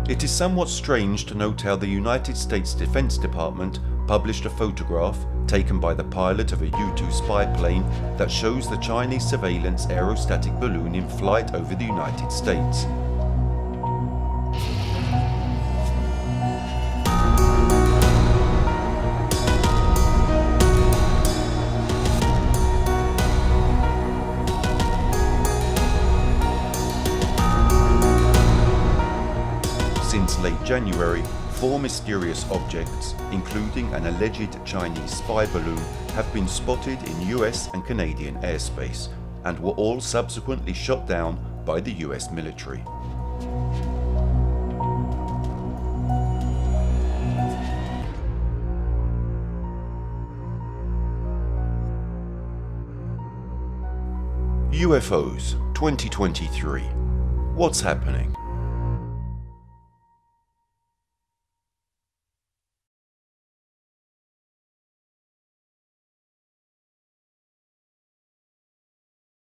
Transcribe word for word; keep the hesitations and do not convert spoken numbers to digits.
It is somewhat strange to note how the United States Defense Department published a photograph taken by the pilot of a U two spy plane that shows the Chinese surveillance aerostatic balloon in flight over the United States. Since late January, four mysterious objects, including an alleged Chinese spy balloon, have been spotted in U S and Canadian airspace, and were all subsequently shot down by the U S military. U F Os twenty twenty-three. What's happening?